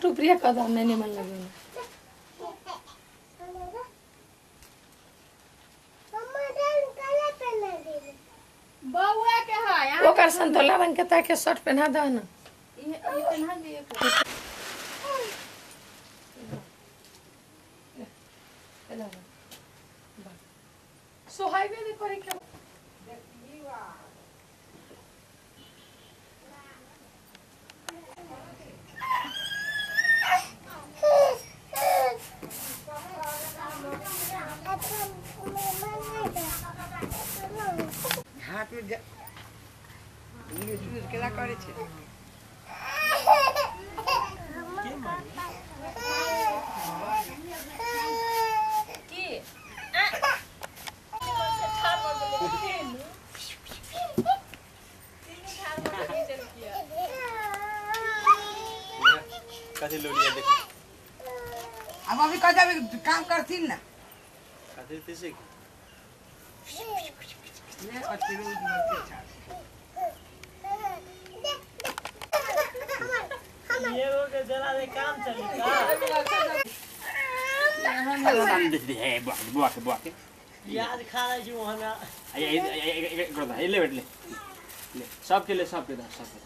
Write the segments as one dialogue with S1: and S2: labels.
S1: रुपया कदा नहीं मन लगे
S2: बउआ के है
S1: ओकर संतोला रंग के ताके शर्ट पहना दो ना
S2: ये पहना दिए
S1: सोहाई में करे क्या
S3: हाथ में यूज केला करे छे
S2: की
S4: कथी लोलिया देखो
S3: अब अभी कदा काम करथिन ना
S4: कथी तिसे
S3: ये अच्छी रोज
S5: ये वो के जरा से काम चलेगा
S4: है बुआ के
S5: याद खा रही छी वहां
S4: ये कर दे ले बैठ ले सबके ले सबके दा सबके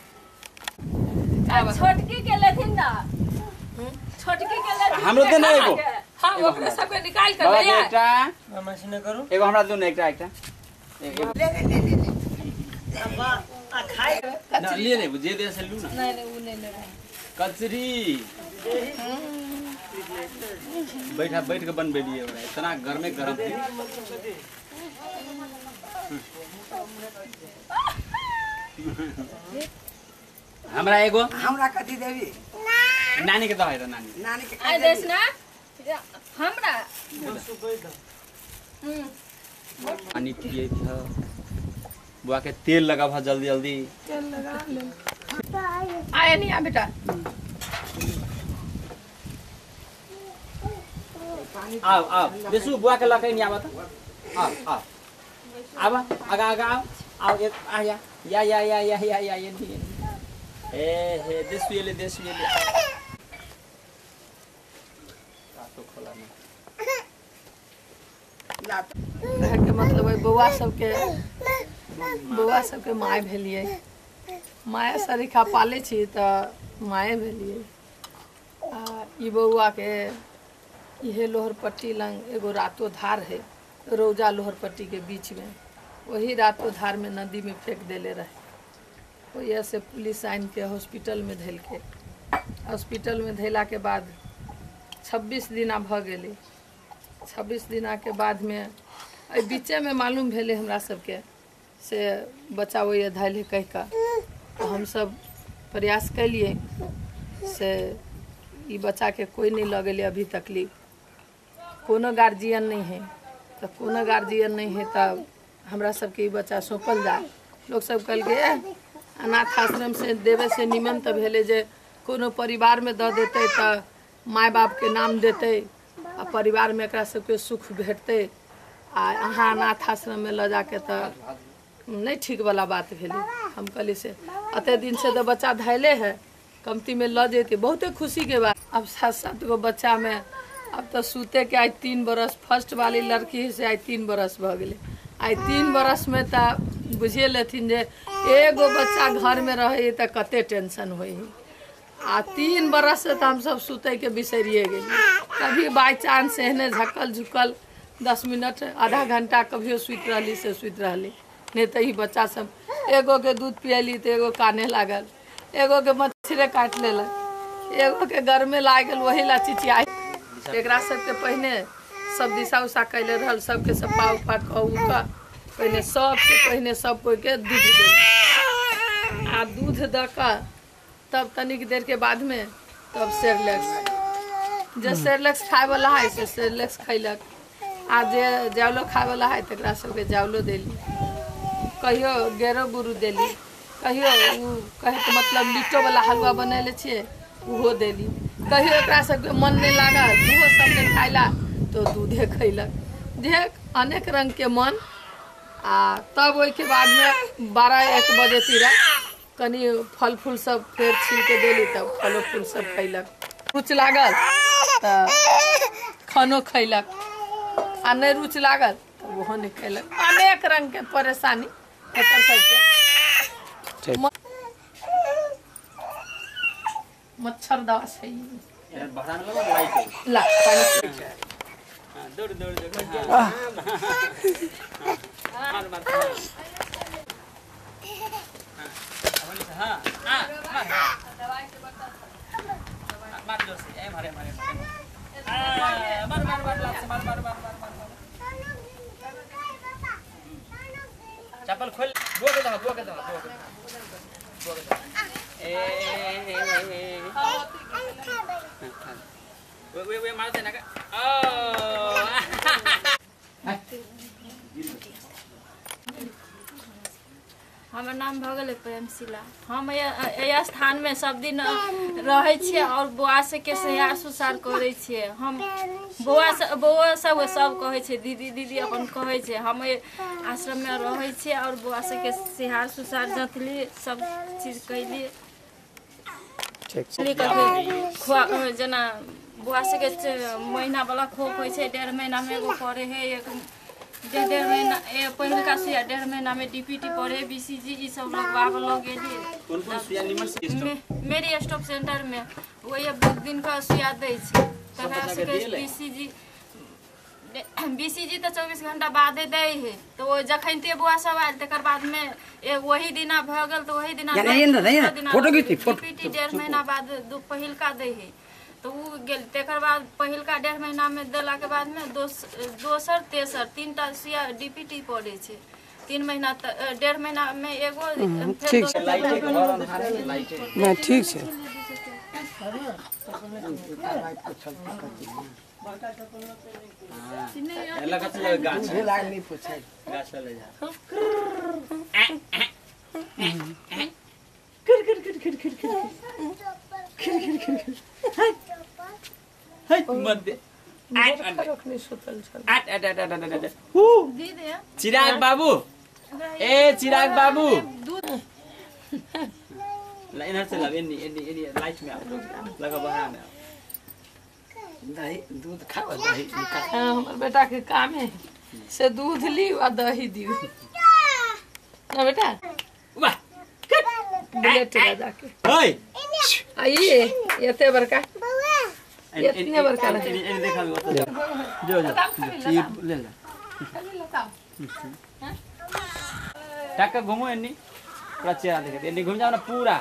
S2: छोटकी के लेथिन ना छोटकी के लेथिन
S4: हमरो दे ना एगो
S1: हां ओकरे सब के निकाल कर
S4: बाबा
S1: ले आ
S4: एकटा
S5: मशीन करू
S4: एगो हमरा दो ना एकटा
S3: ले
S5: अब आ खाए
S4: ना ले ले जे दे से लू ना
S1: नहीं नहीं वो नहीं ले
S4: कचरी बैठ के बनबे लिए इतना गर्मे गरम थी हमरा एगो
S3: हमरा कथी देबी
S4: नानी के दो है नानी
S3: नानी के
S2: आई देस ना हमरा
S4: पानी पिए था बुआ के तेल लगा भा जल्दी जल्दी
S1: तेल लगा ले आया नहीं आ बेटा
S4: आओ देसु बुआ के लकई नहीं आवत आओ आवा आगा आओ एक आ या ये नहीं हे देसु ये ले तो खोला नहीं
S1: रह के मतलब है बउआ सबके माय भेलिए माया सरीखा पाले छी त माये भेलिए आ ई बउआ के इहे लोहर पट्टी लंग एगो रातो धार है रौजा लोहर पट्टी के बीच में वही रातो धार में नदी में फेंक देले रहे वही से पुलिस आइन के हॉस्पिटल में धैल के हॉस्पिटल में धैला के बाद 26 दिना भ गेली 26 दिना के बाद में एहि बीचे में मालूम भेले हमरा सबके से बच्चा वही धैल है कह का तो हम सब प्रयास कैलिए से ई बच्चा के कोई नहीं लगेले अभी तकलीफ कोनो गार्जियन नहीं है तो कोनो गार्जियन नहीं है तब हमरा सबके ई बच्चा सौंपल जाए लोग सब कल के अनाथ आश्रम से देवे से निमन तो भेले जे कोनो परिवार में दे देते तो माय बाप के नाम देते आ परिवार में एकरा सबके सुख भेटते आ अहाँ अनाथ आश्रम में ल जाके तो नहीं ठीक वाला बात भेले हम कहली से अते दिन से तो बच्चा धैले है कमती में ल जेते बहुते खुशी के बात अब 7-7 गो बच्चा में अब तो सूते के आज 3 बरस फर्स्ट वाली लड़की से आज 3 बरस भ गेले आज 3 बरस में तो बुझे लेथिन जे एगो बच्चा घर में रहे तो कते टेंशन होई आ 3 बरस से तो हम सब सुते के बिसरिए गेली कभी बाई चांस एहने झकल झुकल 10 मिनट आधा घंटा कभियो सुत रहली से सुत रहली नहीं तो ही बच्चा सब एगो के दूध पियली तो एगो काने लागल एगो के मच्छरे काट लेलक एगो के घर में लाग गल वही ला चिचिया एकरा सबके पहले सब दिशा उषा कैले रहल सबके सपा उपा का पहले सब कोई के दूध दे आ दूध द का तब तनिक देर के बाद में तब सेरेलेक्स जे सेरेलेक्स खाए वाला है से सेरेलेक्स खैलक आ जे जावलो खाए वाला है तकरा सबके जावलो देली कहियो गेरो गुरु देली कहियो कहे के मतलब लिट्टो वाला हलवा बनैले छिए उहो देली कहियो एकरा सबके मन नहीं लागल उहो सब ने खाइला तो दूधे खैलक जे अनेक रंग के मन आ तब ओई के बाद में 12-1 बजे तीरा कनी फल फूल सब फेर छील के देली तब फलो फूल सब खैलक। रुच लागल त खानो खैलक आ नहीं रुच लागल तब वो नहीं खैलक। अनेक रंग के परेशानी एकर सबके मच्छर दवा से
S4: यार बहरान लगा लाइट
S1: ला पानी
S4: दौड़ दौड़ दौड़ मार मार हां मार जोर से ए मारे मारे मार मार मार लात से मार मार मार मार चप्पल खोल बुआ के दवा ए वे मारते ना का
S2: हमर नाम भऽ गेलै प्रेमशिला। हम एहि स्थान में सब दिन रहै छियै और बौआ सबके सहार सुसार करै छियै। हम बौआ सब कहै छै दीदी दीदी अपन कहै छै। हम आश्रम में रहै छियै और बौआ सबके सहार सुसार जतली सब चीज कैली ठीक जेना बुआ सबके महीना वाला खोप होइ छै 1.5 महीना में एगो पड़े है। एक 1.5 महीना पहिलका सुइया 1.5 महीना में डीपीटी पड़े बीसीजी ई सब लोग बाबा लोग गेली।
S4: कौन कौन सुइया निमन से
S2: मेरी स्टॉप सेंटर में वही दिन का सुइया दै छै। तकरा से बीसीजी तो 24 घंटा बादे दै है। तो वो जखनते बुआ सब आयल तकर बाद में वही दिना भ गेल तो वही दिना डीपीटी 1.5 महीना बाद पहिलका दै है। तो वो गेल तकर बाद पहिलका 1.5 महीना में देला के बाद में दोसर तेसर 3टा सुइया डीपीटी पड़े छै। 3 महीना 1.5 महीना में एगो
S4: ठीक छै
S3: ना ठीक छै
S4: लगा तो गाछ
S3: नहीं पूछे
S4: गाछ ले जा हाय मत दे चिराग बाबू ए चिराग बाबू इधर से लग एनी लाइट में लगा बहार में
S3: दही दूध खाओ दही
S1: हमर बेटा के काम है से दूध ली और दही दियो ना बेटा
S4: वाह
S1: बुलेट राजा के
S4: ओए
S1: आइए एते बड़का इतने बड़का
S4: एनी देखा जो ये ले ले टाका घुमो एनी पूरा चेहरा देखे एनी घूम जाओ ना पूरा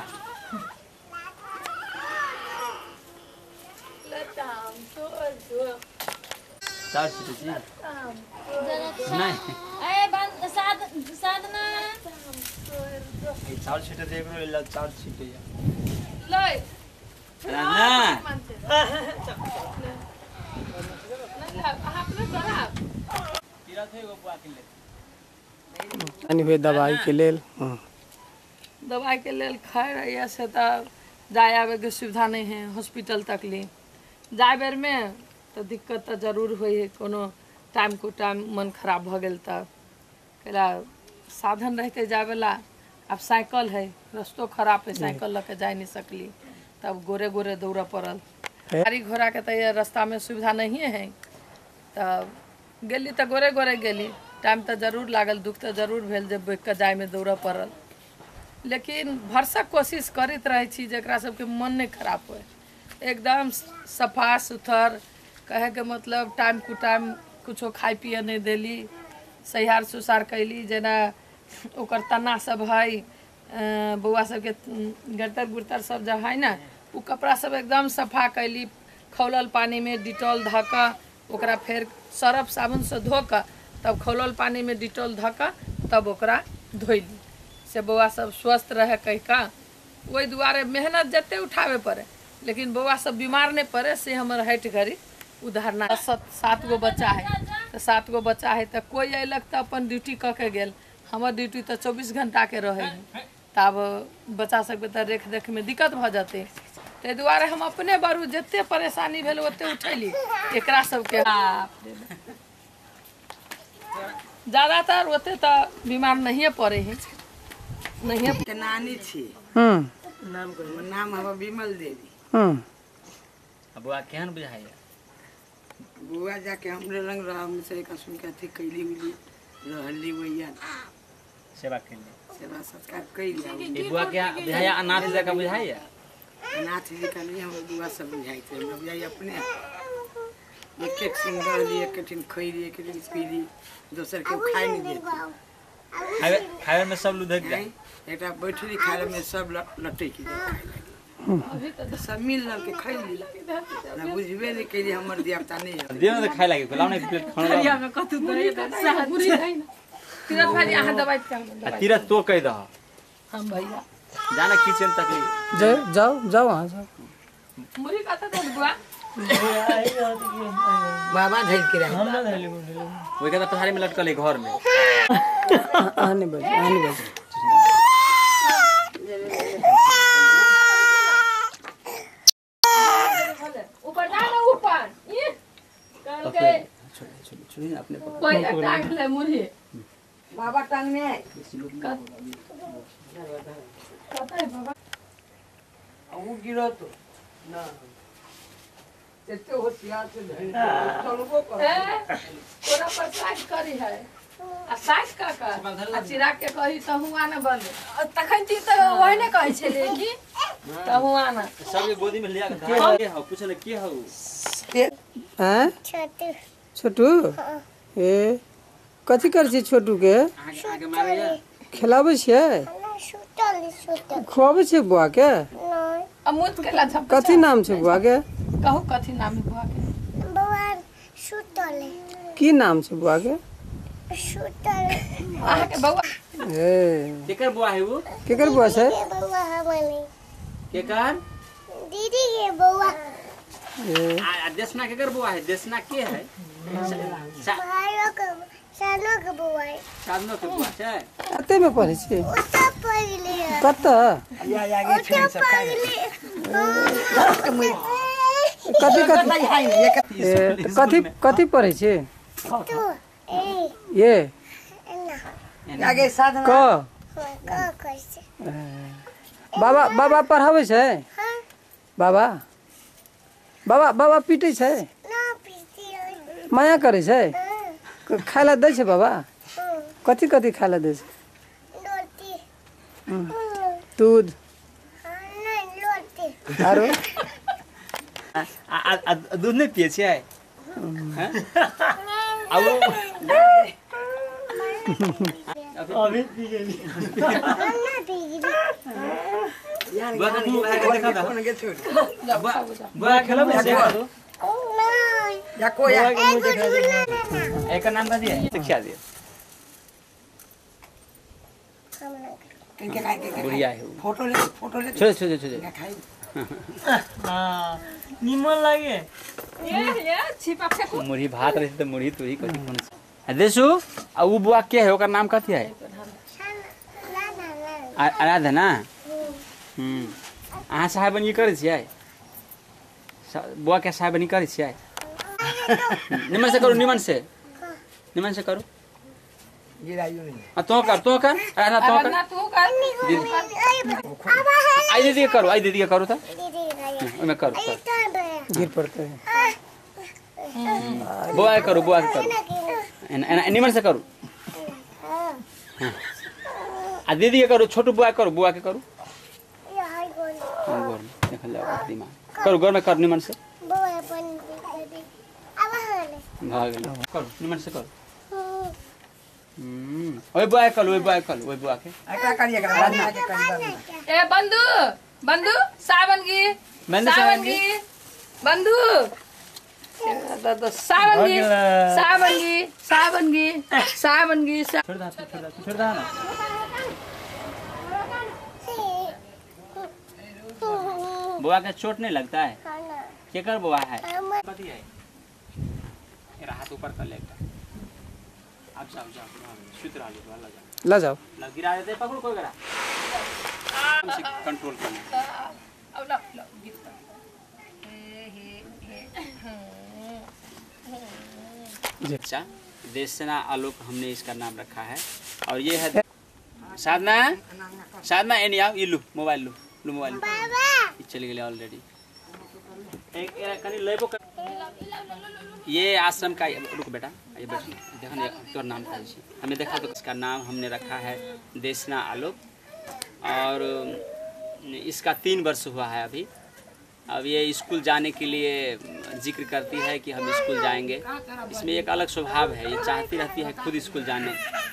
S4: चार सीट जी नहीं
S2: ए बंद साधना
S4: चार सीट देख लो चार सीट है
S1: ले
S4: ना
S3: हुए दवाई के लेल
S1: दवाई के लेल खाए रही से तो जाए आवे के सुविधा नहीं है हॉस्पिटल तक ली जाए बेर में तो दिक्कत तो जरूर हुई है। कोनो टाइम को टाइम मन खराब भ गेल तब केला साधन रहते जावेला। अब साइकिल है रस्तो खराब है साइकिल लेके जा नहीं सकली तब गोरे गोरे दौड़ पड़ल। गाड़ी घोड़ा के तो ये रास्ता में सुविधा नहीं है तब गेली तो गोरे गोरे गेली टाइम तो जरूर लागल दुख तो जरूर भेल जब बैठ के जाए में दौड़ पड़ल। लेकिन भरसक कोशिश करते रहे छी जकरा सबके मन नहीं खराब हो एकदम सफा सुथर कहे के मतलब टाइम टू टाइम कुछो खाए पिए नहीं देली सहार सुसार कैली जेना ओकर तना सब है बउआ सबके गरतर गुरतर सब जब है ना वो कपड़ा सब एकदम सफा कैली खौलल पानी में डिटॉल धऽ ओकरा फिर सर्फ साबुन से धो कर तब खौलल पानी में डिटॉल धऽ तब ओकरा धोली से बउआ सब स्वस्थ रहे कह का वही दुआरे मेहनत जते उठावे पड़े लेकिन बउआ सब बीमार नहीं पड़े से हमर हट घड़ी उदाहरण 7 गो बच्चा है तो 7 गो बच्चा है तो कोई अयलक तो अपन ड्यूटी कऽ के गेल हमर ड्यूटी तो 24 घंटा के रहे है तब बच्चा सबके तो रेख देख में दिक्कत भ जाते ते दुआरे हम अपने बारू जते परेशानी भेल ओते उठैली एकरा सबके ज़्यादातर ओते तो बीमार नहीं पड़े हैं नहीं
S3: के नानी छी
S5: नाम को
S3: नाम हवा विमल देवी।
S4: अब बुआ केहन बुझाइए?
S3: बुआ जाके हमरे रंग रहा हमसे का सुन के अथी कैली उली रहली वैया
S4: सेवा के लिए
S3: सेवा सत्कार कैली।
S4: ये बुआ क्या बुझाइए? अनाथ जगह बुझाइए?
S3: अनाथ जी का नहीं हम बुआ सब बुझाई थे हम बुझाई अपने एक एक सिंगर ली एक एक खैली एक एक पीली दोसर के खाए नहीं देते।
S4: खाए में सब लुधक जाए।
S3: एक बैठली खाए में सब लटे की सब मिल के खैली ना बुझबे नहीं कैली हमर देवता नहीं है
S4: देव में तो खाए लगे खिलाओ नहीं प्लेट खाना
S1: में कतु दे साहबुरी है ना तीरथ भाई यहाँ दवाई पे
S4: तीरथ तो कह दो
S1: हम भैया
S4: जाना किचन तक
S6: जाओ जाओ वहाँ जाओ।
S1: मुरी कहता था बुआ
S3: बाबा धैल के रहे
S5: हम ना धैले को
S4: वही कहता पथारी में लटकल है घर में।
S6: आने बजे
S1: ऊपर जाना ऊपर ये कल के
S4: छोड़िए अपने
S1: कोई टांग ले मुरी
S3: बाबा टांग में
S1: कहता है बाबा
S3: वो गिरो तो ना एते होशियार से चलबो कर
S1: तोरा पर साइज करी है आ साइज का आ चिरा के कही त हुआ न बंद तखन ती त ओही ने कहै छले कि त हुआ न
S4: सब गोदी में लिया के हो पूछले के हो
S6: हैं
S7: छोटू
S6: छोटू ए कथी कर छी छोटू के
S3: आगे मारे
S6: खिलाबै छियै
S7: सुतल
S6: खुआबै छियै बुआ के
S7: नहीं
S1: अमुत के ला झप
S6: कथी नाम छै बुआ के
S1: कहू कथी नाम है बुआ के
S7: बउआ सुतल
S6: की नाम छै बुआ के
S7: सुतल
S1: आहा के बउआ
S6: ए
S4: केकर बुआ है वो?
S6: केकर बुआ छै
S7: के बउआ हमनी
S4: केकर?
S7: दीदी के बउआ
S6: ए
S4: देसना केकर बुआ है? देसना के है?
S7: भाइयों के सानो के बउआ
S4: साधनो के बुआ छै?
S6: कते में पढ़ै छी
S7: उता पगली
S6: कत
S3: या आगे छे सब
S6: कथी कथी कथी पढ़ै छी
S7: तू ए
S6: ये
S7: ना
S3: आगे साधना
S6: क
S7: कैसे
S6: बाबा बाबा पढ़ाबै छै
S7: हां
S6: बाबा बाबा बाबा पीटै छै
S7: ना पीती
S6: माया करै छै खाय ला दै छै बाबा कथी कथी खाय ला दै छै
S7: रोटी
S6: दूध
S7: नहीं रोटी
S6: आरो
S4: दूध नहीं पिए छियै? हैं? अब
S5: अभी पी गेली
S7: ना पीगी
S4: बुआ का मुंह आके देखा था।
S3: कौन के छोड़
S4: बुआ खेलो में से दो।
S7: नहीं
S3: या को या
S4: एक नाम बता दिए शिक्षा दिए।
S3: इनके खाए के
S4: बुढ़िया है वो।
S3: फोटो ले
S4: छोड़ छोड़ छोड़
S3: खाई
S5: हां निमन लागे
S1: ये छिपा फेंकू
S4: मुरही भात रही तो मुरही तू ही कथी कोन से देसु आ उ बुआ के है ओकर नाम कथी है? आराधना। अहाँ साहेबनी करै छियै? बुआ के साहेबनी करै छियै? निमन से करू निमन से करू।
S3: गिराइयो नहीं
S4: आ तो कर आराधना तो कर
S1: ना तू कर
S4: आई दीदी के करू त
S7: दीदी गई
S4: ओमे करू
S6: गिर पड़ते हैं
S4: बुआ के करू निमन से करू। आ दीदी के करू छोटू बुआ के करू
S7: ये हाय गोल
S4: गोर में देखल जाओ दिमाग करू गोर में कर निमन से
S7: बउआ बन दीदी अब हाले
S4: भाग गेल करू निमन से करू। ओए बुआ के
S3: का करिए का राजना के करिए
S1: ए बंधु सावन की
S4: बंधु, सावन की।
S1: बंधु सावन की
S4: छोड़ दा ना बुआ के चोट नहीं लगता है?
S7: खाना
S4: केकर बुआ है?
S7: हम
S4: कथी है? मेरा हाथ ऊपर कर ले अब जाओ सुत रहा लगा
S6: ला जाओ
S4: लग गिरा देते पकड़ो कोई करा कंट्रोल करना।
S1: अब लो गीत
S4: अच्छा देशना आलोक हमने इसका नाम रखा है और ये है साधना साधना एनी आओ, लू मोबाइल लू मोबाइल चल गए ऑलरेडी। ये आश्रम का, रुको बेटा ये बैठो, देखा तो नाम था जी, हमें देखा तो इसका नाम हमने रखा है देशना आलोक, और इसका 3 वर्ष हुआ है अभी। अब ये स्कूल जाने के लिए जिक्र करती है कि हम स्कूल जाएंगे। इसमें एक अलग स्वभाव है, ये चाहती रहती है खुद स्कूल जाने।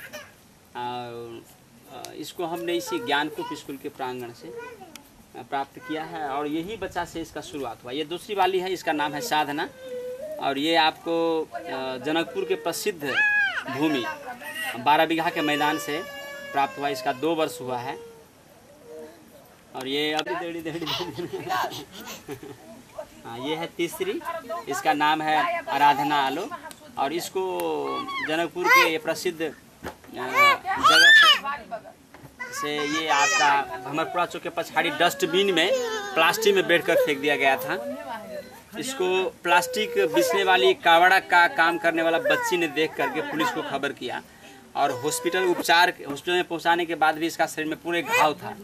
S4: और इसको हमने इसी ज्ञानकूप स्कूल के प्रांगण से प्राप्त किया है, और यही बच्चा से इसका शुरुआत हुआ। ये दूसरी वाली है, इसका नाम है साधना, और ये आपको जनकपुर के प्रसिद्ध भूमि 12 बीघा के मैदान से प्राप्त हुआ। इसका 2 वर्ष हुआ है। और ये अभी हाँ, ये है तीसरी, इसका नाम है आराधना आलो, और इसको जनकपुर के ये प्रसिद्ध जगह से ये आपका भमरपुरा चौक के पछाड़ी डस्टबिन में प्लास्टिक में बैठकर फेंक दिया गया था। इसको प्लास्टिक बिछने वाली कावड़ा का काम करने वाला बच्ची ने देख करके पुलिस को खबर किया, और हॉस्पिटल में पहुंचाने के बाद भी इसका शरीर में पूरे घाव था,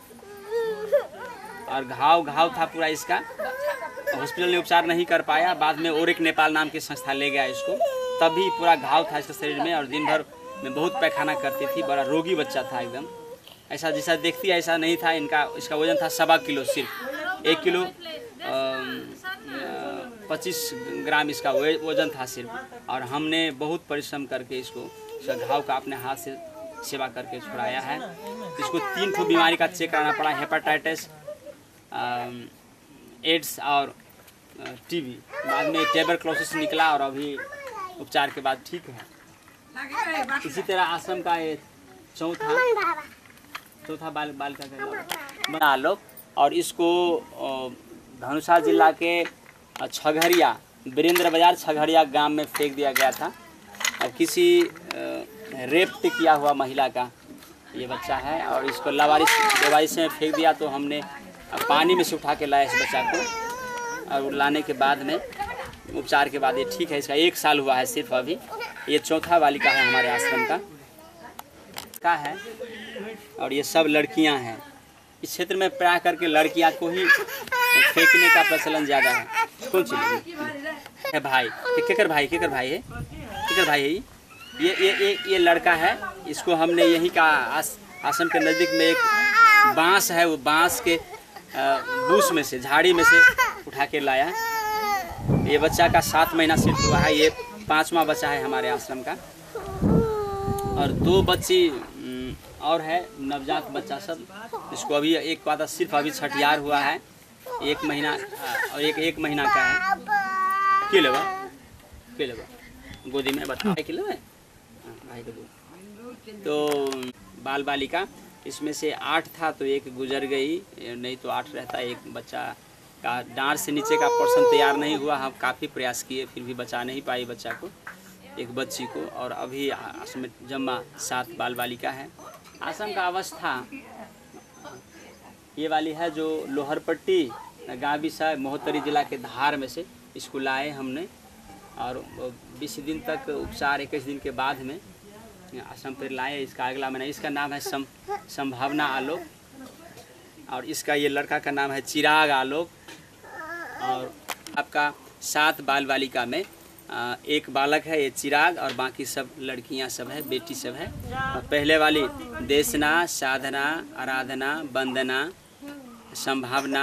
S4: और घाव था पूरा इसका। हॉस्पिटल ने उपचार नहीं कर पाया, बाद में और एक नेपाल नाम की संस्था ले गया इसको, तभी पूरा घाव था इसके शरीर में, और दिन भर में बहुत पैखाना करती थी। बड़ा रोगी बच्चा था एकदम, ऐसा जैसा देखती ऐसा नहीं था। इसका वजन था 1.25 किलो, सिर्फ 1 किलो 25 ग्राम इसका वजन था सिर्फ। और हमने बहुत परिश्रम करके इसका घाव का अपने हाथ से सेवा करके छुड़ाया है। इसको 3 ठो बीमारी का चेक कराना पड़ा, हेपेटाइटिस, एड्स और टीबी। बाद में ट्यूबरक्लोसिस निकला, और अभी उपचार के बाद ठीक है। इसी तरह आश्रम का ये चौथा बालिका का बना लो, और इसको धनुषा जिला के छघरिया, वीरेंद्र बाजार छघरिया गांव में फेंक दिया गया था। और किसी रेप किया हुआ महिला का ये बच्चा है, और इसको लावारिस में फेंक दिया। तो हमने पानी में से उठा के लाया इस बच्चा को, और लाने के बाद में उपचार के बाद ये ठीक है। इसका 1 साल हुआ है सिर्फ अभी। ये चौथा बालिका है हमारे आश्रम का है, और ये सब लड़कियां हैं। इस क्षेत्र में प्राय करके लड़कियां को ही फेंकने का प्रचलन ज़्यादा है। कौन सी है भाई? केकर भाई है ये लड़का है। इसको हमने यहीं का आश्रम के नज़दीक में एक बांस है, वो बांस के बूस में से, झाड़ी में से उठा के लाया। ये बच्चा का 7 महीना सिर्फ हुआ है। ये 5वां बच्चा है हमारे आश्रम का, और 2 बच्ची और है नवजात बच्चा सब। इसको अभी एक का सिर्फ अभी छठियार हुआ है, 1 महीना और 1 महीना का है। के लेवा गोदी में बता के ले भाई को दो। तो बाल बालिका इसमें से 8 था, तो 1 गुजर गई, नहीं तो 8 रहता। एक बच्चा का डांर से नीचे का पोर्शन तैयार नहीं हुआ। हम काफ़ी प्रयास किए, फिर भी बचा नहीं पाई बच्चा को, एक बच्ची को। और अभी आश्रम में जम्मा 7 बाल बालिका है। आश्रम का अवस्था ये वाली है, जो लोहरपट्टी गावी से महोत्तरी जिला के धार में से इसको लाए हमने, और 20 दिन तक उपचार, 21 दिन के बाद में आश्रम पर लाए। इसका अगला महीना, इसका नाम है संभावना आलोक, और इसका ये लड़का का नाम है चिराग आलोक। और आपका 7 बाल बालिका में 1 बालक है, ये चिराग, और बाकी सब लड़कियां सब है, बेटी सब है। और पहले वाली देशना, साधना, आराधना, वंदना, संभावना,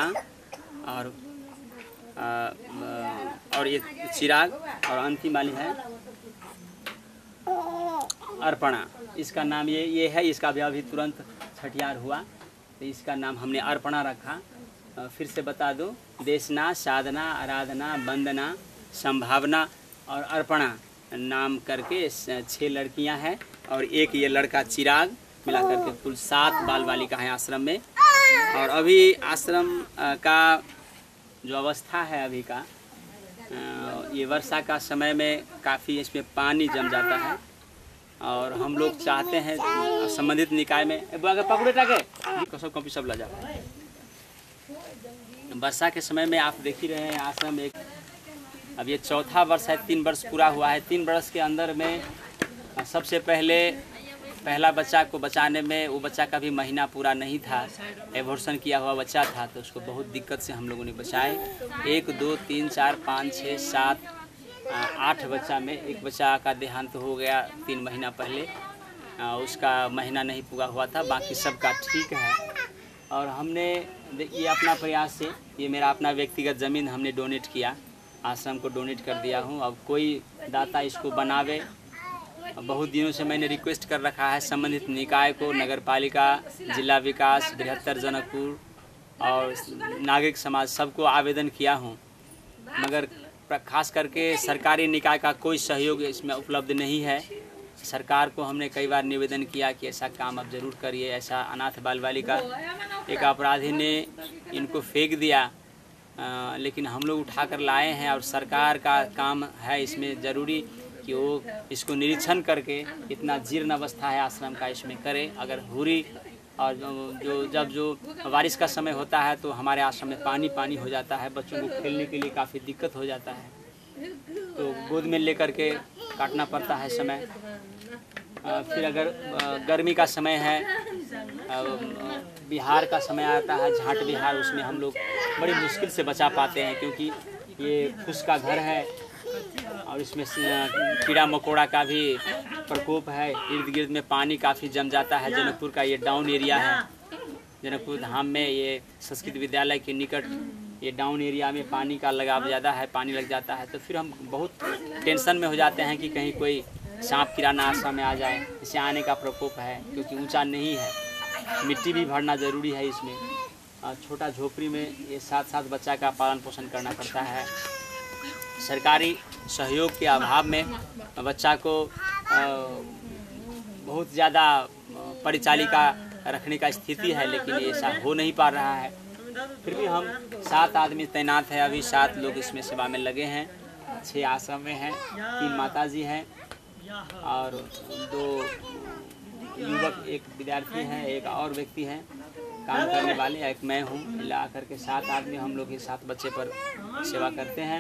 S4: और ये चिराग, और अंतिम वाली है अर्पणा। इसका नाम ये है। इसका भी अभी तुरंत छठियार हुआ, तो इसका नाम हमने अर्पणा रखा। फिर से बता दो, देशना, साधना, आराधना, वंदना, संभावना और अर्पणा नाम करके 6 लड़कियां हैं, और 1 ये लड़का चिराग, मिला करके कुल 7 बाल बालिका हैं आश्रम में। और अभी आश्रम का जो अवस्था है अभी का, ये वर्षा का समय में काफ़ी इसमें पानी जम जाता है, और हम लोग चाहते हैं संबंधित निकाय में पकड़े टाके सब कॉपी सब ला जाओ। वर्षा के समय में आप देख ही रहे हैं आश्रम एक, अब ये 4था वर्ष है, 3 वर्ष पूरा हुआ है। 3 वर्ष के अंदर में सबसे पहले पहला बच्चा को बचाने में वो बच्चा का भी महीना पूरा नहीं था, एबॉर्शन किया हुआ बच्चा था, तो उसको बहुत दिक्कत से हम लोगों ने बचाए। 1 2 3 4 5 6 7 8 बच्चा में एक बच्चा का देहांत हो गया 3 महीना पहले, उसका महीना नहीं पूरा हुआ था, बाकी सबका ठीक है। और हमने ये अपना प्रयास से, ये मेरा अपना व्यक्तिगत ज़मीन हमने डोनेट किया, आश्रम को डोनेट कर दिया हूँ। अब कोई दाता इसको बनावे, बहुत दिनों से मैंने रिक्वेस्ट कर रखा है संबंधित निकाय को, नगर पालिका, जिला विकास, बृहत्तर जनकपुर और नागरिक समाज, सबको आवेदन किया हूँ, मगर खास करके सरकारी निकाय का कोई सहयोग इसमें उपलब्ध नहीं है। सरकार को हमने कई बार निवेदन किया कि ऐसा काम आप ज़रूर करिए। ऐसा अनाथ बाल बालिका एक अपराधी ने इनको फेंक दिया, लेकिन हम लोग उठा कर लाए हैं और सरकार का काम है इसमें ज़रूरी कि वो इसको निरीक्षण करके इतना जीर्ण अवस्था है आश्रम का इसमें करे। अगर हुरी और जो बारिश का समय होता है तो हमारे आश्रम में पानी हो जाता है, बच्चों को खेलने के लिए काफ़ी दिक्कत हो जाता है, तो गोद में लेकर के काटना पड़ता है समय। फिर अगर गर्मी का समय है, बिहार का समय आता है, झाट बिहार, उसमें हम लोग बड़ी मुश्किल से बचा पाते हैं, क्योंकि ये फूस का घर है और इसमें कीड़ा मकोड़ा का भी प्रकोप है। इर्द गिर्द में पानी काफ़ी जम जाता है। जनकपुर का ये डाउन एरिया है, जनकपुर धाम में ये संस्कृत विद्यालय के निकट ये डाउन एरिया में पानी का लगाव ज़्यादा है, पानी लग जाता है, तो फिर हम बहुत टेंशन में हो जाते हैं कि कहीं कोई सांप किराना आश्रम में आ जाए, इसे आने का प्रकोप है, क्योंकि ऊंचा नहीं है, मिट्टी भी भरना ज़रूरी है इसमें। छोटा झोपड़ी में ये 7 बच्चा का पालन पोषण करना पड़ता है। सरकारी सहयोग के अभाव में बच्चा को बहुत ज़्यादा परिचालिका रखने का स्थिति है, लेकिन ये ऐसा हो नहीं पा रहा है। फिर भी हम 7 आदमी तैनात है, अभी 7 लोग इसमें सेवा में लगे हैं। 6 आश्रम में हैं, 3 माताजी हैं और 2 युवक, एक विद्यार्थी हैं, एक और व्यक्ति हैं काम करने वाले, एक मैं हूँ। मिला करके 7 आदमी हम लोग 7 बच्चे पर सेवा करते हैं।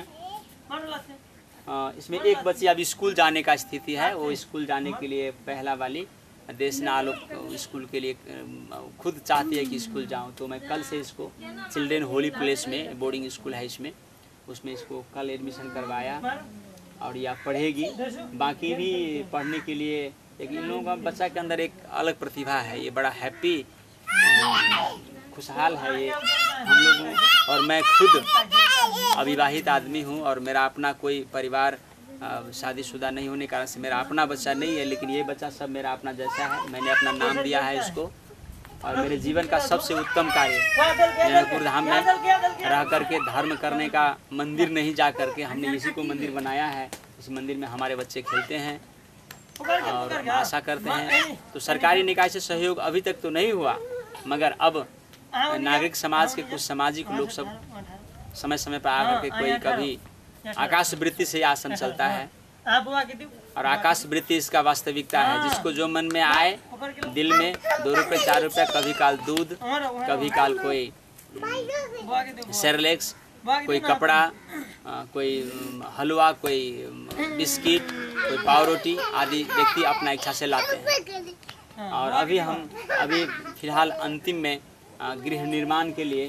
S4: इसमें एक बच्ची अभी स्कूल जाने का स्थिति है, वो स्कूल जाने के लिए पहला वाली देशना आलोक स्कूल के लिए खुद चाहती है कि स्कूल जाऊं, तो मैं कल से इसको चिल्ड्रेन होली प्लेस में, बोर्डिंग स्कूल है इसमें, उसमें इसको कल एडमिशन करवाया और यह पढ़ेगी। बाकी भी पढ़ने के लिए एक इन लोगों का बच्चा के अंदर एक अलग प्रतिभा है, ये बड़ा हैप्पी खुशहाल है ये हम लोग। और मैं खुद अविवाहित आदमी हूँ और मेरा अपना कोई परिवार शादीशुदा नहीं होने के कारण से मेरा अपना बच्चा नहीं है, लेकिन ये बच्चा सब मेरा अपना जैसा है। मैंने अपना नाम दिया है इसको, और मेरे जीवन का सबसे उत्तम कार्य जनकपुर धाम में रह करके धर्म करने का, मंदिर नहीं जा करके हमने इसी को मंदिर बनाया है। इस मंदिर में हमारे बच्चे खेलते हैं और आशा करते हैं। तो सरकारी निकाय से सहयोग अभी तक तो नहीं हुआ, मगर अब नागरिक समाज के कुछ सामाजिक लोग सब समय समय पर आकर के कोई कभी आकाश वृत्ति से आश्रम चलता है, और आकाश वृत्ति इसका वास्तविकता है। जिसको जो मन में आए दिल में, 2 रुपये 4 रुपये, कभी काल दूध, कभी काल कोई सेरेलेक्स, कोई कपड़ा, कोई हलवा, कोई बिस्किट, कोई पाव रोटी आदि व्यक्ति अपना इच्छा से लाते हैं। और अभी फिलहाल अंतिम में गृह निर्माण के लिए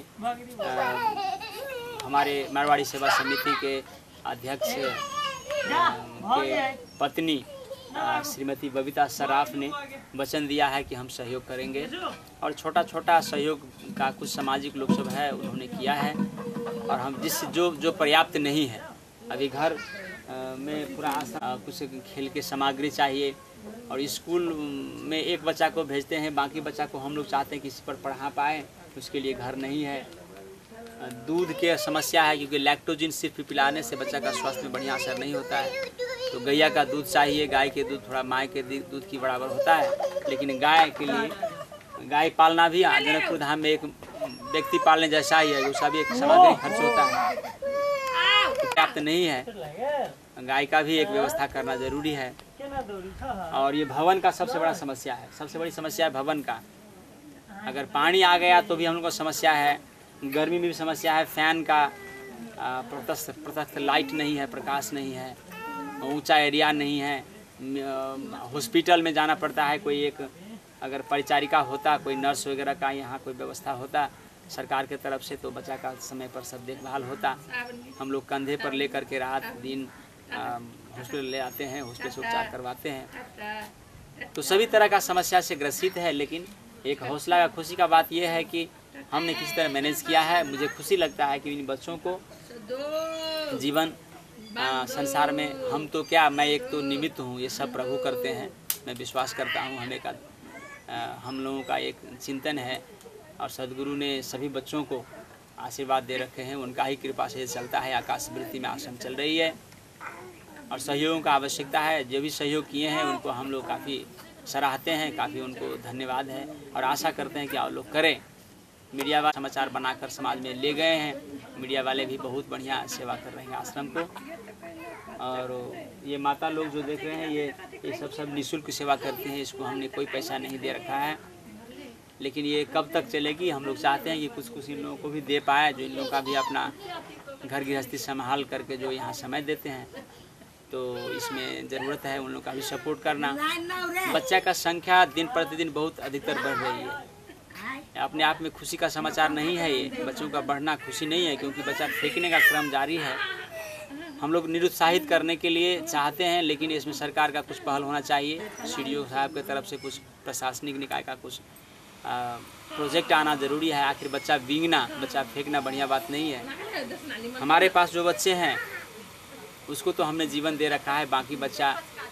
S4: हमारे मारवाड़ी सेवा समिति के अध्यक्ष के पत्नी श्रीमती बबीता सराफ ने वचन दिया है कि हम सहयोग करेंगे, और छोटा छोटा सहयोग का कुछ सामाजिक लोग सब है उन्होंने किया है। और हम जो पर्याप्त नहीं है, अभी घर में पूरा कुछ खेल के सामग्री चाहिए, और स्कूल में एक बच्चा को भेजते हैं, बाकी बच्चा को हम लोग चाहते हैं कि इस पर पढ़ा पाए, उसके लिए घर नहीं है। दूध के समस्या है, क्योंकि लैक्टोजिन सिर्फ पिलाने से बच्चा का स्वास्थ्य में बढ़िया असर नहीं होता है। तो गैया का दूध चाहिए, गाय के दूध थोड़ा माँ के दूध की बराबर होता है, लेकिन गाय के लिए गाय पालना भी जनकपुर धाम में एक व्यक्ति पालने जैसा ही है, उसका भी एक सामग्री खर्च होता है, पर्याप्त नहीं है। गाय का भी एक व्यवस्था करना जरूरी है। और ये भवन का सबसे बड़ा समस्या है, सबसे बड़ी समस्या है भवन का। अगर पानी आ गया तो भी हम लोग को समस्या है, गर्मी में भी समस्या है, फैन का प्रत्यक्ष लाइट नहीं है, प्रकाश नहीं है, ऊंचा एरिया नहीं है, हॉस्पिटल में जाना पड़ता है। कोई एक अगर परिचारिका होता, कोई नर्स वगैरह का यहाँ कोई व्यवस्था होता सरकार के तरफ से, तो बच्चा का समय पर सब देखभाल होता। हम लोग कंधे पर ले करके रात दिन हॉस्पिटल ले आते हैं, हॉस्पिटल से उपचार करवाते हैं। तो सभी तरह का समस्या से ग्रसित है, लेकिन एक हौसला का खुशी का बात यह है कि हमने किसी तरह मैनेज किया है। मुझे खुशी लगता है कि इन बच्चों को जीवन संसार में, हम तो क्या, मैं एक तो निमित्त हूँ, ये सब प्रभु करते हैं। मैं विश्वास करता हूँ हमें का हम लोगों का एक चिंतन है और सदगुरु ने सभी बच्चों को आशीर्वाद दे रखे हैं, उनका ही कृपा से चलता है। आकाश वृत्ति में आश्रम चल रही है और सहयोगों का आवश्यकता है। जो भी सहयोग किए हैं उनको हम लोग काफ़ी सराहते हैं, काफ़ी उनको धन्यवाद है और आशा करते हैं कि आप लोग करें। मीडिया वाले समाचार बनाकर समाज में ले गए हैं, मीडिया वाले भी बहुत बढ़िया सेवा कर रहे हैं आश्रम को। और ये माता लोग जो देख रहे हैं ये सब निःशुल्क सेवा करते हैं, इसको हमने कोई पैसा नहीं दे रखा है। लेकिन ये कब तक चलेगी, हम लोग चाहते हैं कि कुछ इन लोगों को भी दे पाए, जो इन लोगों का भी अपना घर गृहस्थी संभाल करके जो यहाँ समय देते हैं, तो इसमें ज़रूरत है उन लोगों का भी सपोर्ट करना। बच्चा का संख्या दिन प्रतिदिन बहुत अधिकतर बढ़ रही है। अपने आप में खुशी का समाचार नहीं है ये, बच्चों का बढ़ना खुशी नहीं है, क्योंकि बच्चा फेंकने का क्रम जारी है। हम लोग निरुत्साहित करने के लिए चाहते हैं, लेकिन इसमें सरकार का कुछ पहल होना चाहिए। सीडीओ साहब की तरफ से कुछ प्रशासनिक निकाय का कुछ प्रोजेक्ट आना ज़रूरी है। आखिर बच्चा बींगना, बच्चा फेंकना बढ़िया बात नहीं है। हमारे पास जो बच्चे हैं उसको तो हमने जीवन दे रखा है, बाकी बच्चा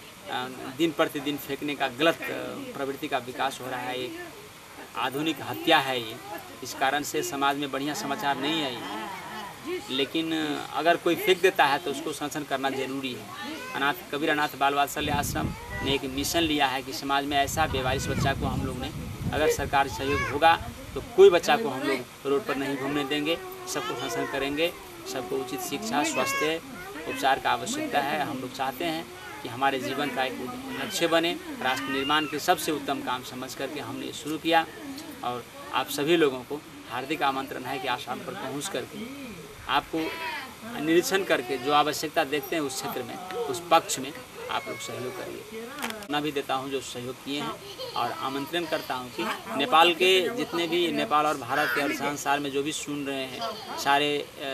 S4: दिन प्रतिदिन फेंकने का गलत प्रवृत्ति का विकास हो रहा है। एक आधुनिक हत्या है ये, इस कारण से समाज में बढ़िया समाचार नहीं है ये। लेकिन अगर कोई फेंक देता है तो उसको संरक्षण करना जरूरी है। कबीर अनाथ बाल वात्सल्य आश्रम ने एक मिशन लिया है कि समाज में ऐसा बेवारिश बच्चा को हम लोग ने, अगर सरकार सहयोग होगा तो कोई बच्चा को हम लोग रोड पर नहीं घूमने देंगे, सबको संरक्षण करेंगे, सबको उचित शिक्षा, स्वास्थ्य, उपचार का आवश्यकता है। हम लोग चाहते हैं कि हमारे जीवन का एक लक्ष्य बने, राष्ट्र निर्माण के सबसे उत्तम काम समझ करके हमने ये शुरू किया। और आप सभी लोगों को हार्दिक आमंत्रण है कि आश्रम पर पहुंच करके आपको निरीक्षण करके जो आवश्यकता देखते हैं उस क्षेत्र में, उस पक्ष में आप लोग सहयोग करिए। मैं भी देता हूं जो सहयोग किए हैं और आमंत्रण करता हूं कि नेपाल के जितने भी, नेपाल और भारत के और संसार में जो भी सुन रहे हैं, सारे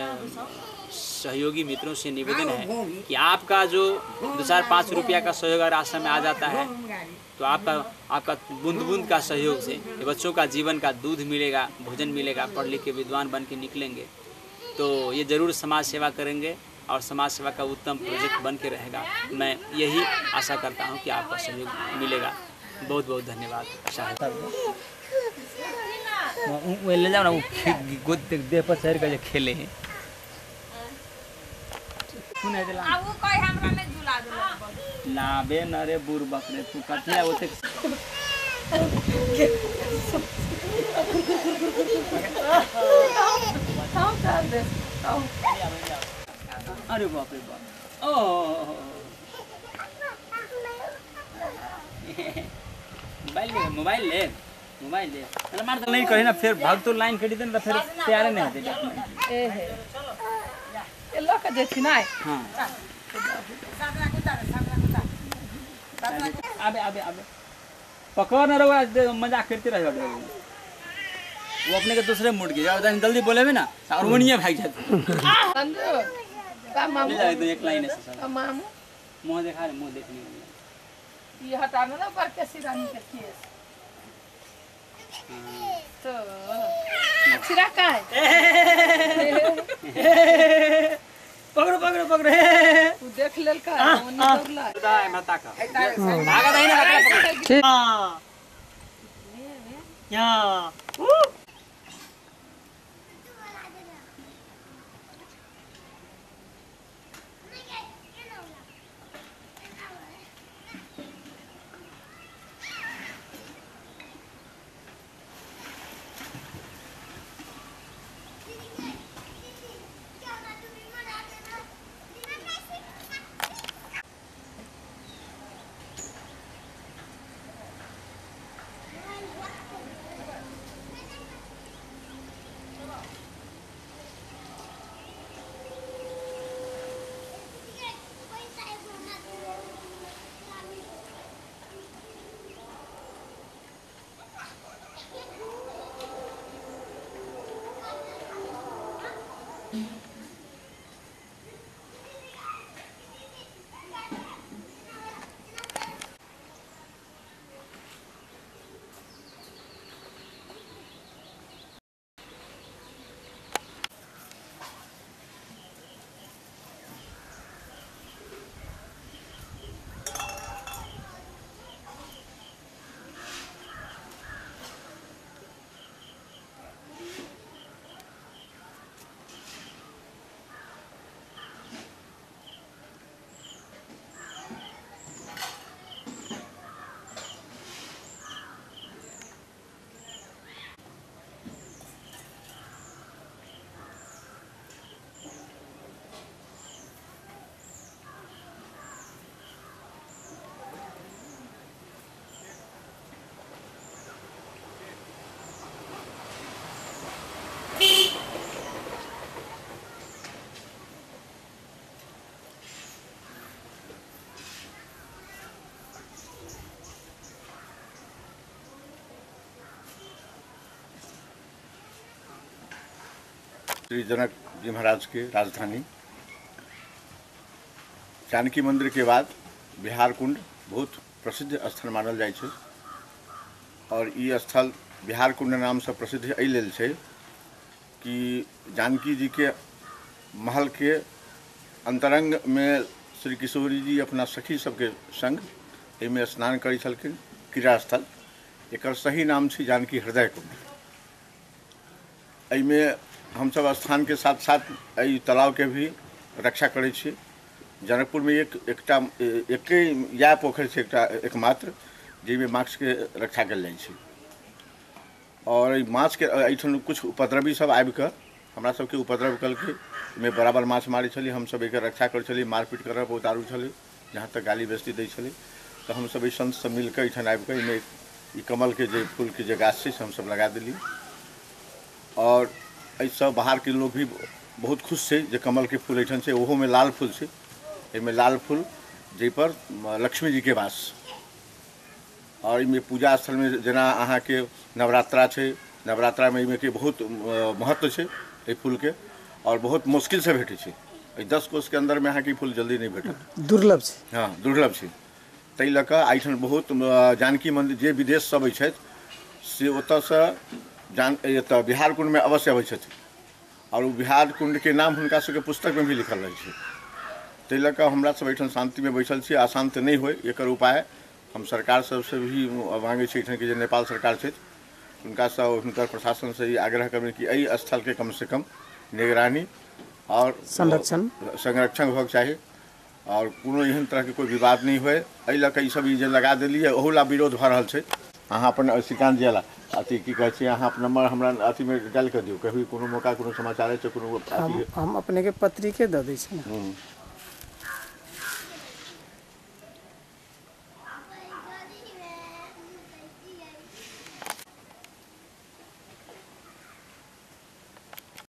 S4: सहयोगी मित्रों से निवेदन है कि आपका जो 2-4-5 रुपया का सहयोग अगर आश्रम में आ जाता है तो आपका बूंद बूंद का सहयोग से बच्चों का जीवन का दूध मिलेगा, भोजन मिलेगा, पढ़ लिख के विद्वान बन के निकलेंगे। तो ये ज़रूर समाज सेवा करेंगे और समाज सेवा का उत्तम प्रोजेक्ट बन के रहेगा। मैं यही आशा करता हूँ कि आपका सहयोग मिलेगा। बहुत बहुत धन्यवाद।
S5: ले जाओ ना, गोद देह पर चढ़ कर खेले हैं।
S2: आबू कोई हमरा में झूला दे
S4: लाबे न रे बुर बकरे, तू कथिया ओते अरे बाप रे बाप। ओ मोबाइल ले मतलब मार तो नहीं कही ना, फिर भाग तो लाइन कटी ना, फिर तैयार नहीं होते।
S1: ए हे ए लोग जेथिन आए।
S4: हाँ आबे पकड़ न रहो, मजाक करते रहे वो अपने के दूसरे मूड के जल्दी बोले भी ना और वो नहीं भाग जाते।
S1: संजू का मामू
S4: ले तो एक लाइन है सब
S1: मामू
S4: मुंह देखा रे, मुंह देखने
S1: ये हटाना ना पर के सिरानी के केस तो सिरा का है
S5: पकड़ो
S1: तू देख लेल का वो निकलला
S4: है माता का भागा नहीं ना पकड़।
S6: ठीक।
S5: हाँ यहाँ
S8: श्री जनक जी महाराज के राजधानी जानकी मंदिर के बाद बिहार कुंड बहुत प्रसिद्ध स्थल मानल जाइ छै और ई स्थल बिहार कुंड नाम से प्रसिद्ध एहि लेल छै कि जानकी जी के महल के अंतरंग में श्री किशोरी जी अपना सखी सबके संग एहिमे स्नान करै छलखिन। क्रीड़ा स्थल एकर सही नाम छै जानकी हृदय कुंड। एहिमे हमसब स्थान के साथ साथ एहि तालाब के भी रक्षा करै छी। जनकपुर में एक या पोखर छै एकमात्र जाहिमे माछ के रक्षा कयल जाइ छै और माछ के एहिठाम कुछ उपद्रवी सब आबि कऽ हमरा सबके उपद्रव कलकै में बराबर माछ मारै छलियै। हमसब एकर रक्षा करै छलियै, मारपीट करऽ पर उतारू छलै, जहाँ तक गाली बेइज्जती दै छलै तऽ हमसब एहि संत सब मिलकर एहिठाम आबि कऽ एहिमे ई कमल के जे फूल के जे गाछ छै से हमसब लगा देली और एहिसँ बाहर के लोग भी बहुत खुश छै जे कमल के फूल एहिठाम छै। ओहो में लाल फूल छै, एहिमे लाल फूल जाहि पर लक्ष्मी जी के वास और एहिमे पूजा स्थल में जेना अहाँ के नवरात्रा छै, नवरात्रा में एहिमे के बहुत महत्व छै एहि फूल के और बहुत मुश्किल से भेटै छै। 10 कोस के अंदर में अहाँ के फूल जल्दी नहीं भेटत,
S6: दुर्लभ छै।
S8: हाँ दुर्लभ छै। ताहि लऽ कऽ एहिठाम बहुत जानकी मंदिर जे विदेश सब अबै छथि से ओतऽसँ एतऽ बिहार कुंड में अवश्य अबै छथिन और बिहार कुंड के नाम हुनका सबके पुस्तक में भी लिखल रहै छै। ताहि लऽ कऽ हमरा सब एहिठाम शांति में बैठल छी। अशांत नहीं होय एकर उपाय हम सरकार सबसे भी मांगे छी। एहिठाम के जे नेपाल सरकार छथि हुनका सब हुनकर प्रशासन से ई आग्रह करबै कि एहि स्थल के कम से कम निगरानी और संरक्षण होबाक चाही और कोनो एहन तरह के कोई विवाद नहीं होय। एहि लऽ कऽ ई सब जे लगा देलियै ओहू ला विरोध भऽ रहल छै। अहाँ अपन श्रीकांत जी ला अथी की कहै छै अहाँ अपन नंबर हमरा अथी में डाल कर दियौ, कभी कोनो मौका कोनो समाचार है कोनो
S6: हम अपने के पत्रिके दऽ दै छी।